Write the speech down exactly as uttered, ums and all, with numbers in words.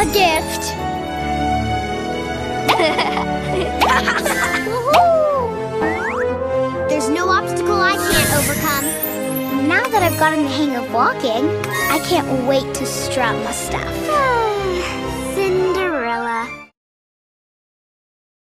a gift. There's no obstacle I can't overcome. Now that I've gotten the hang of walking, I can't wait to strut my stuff.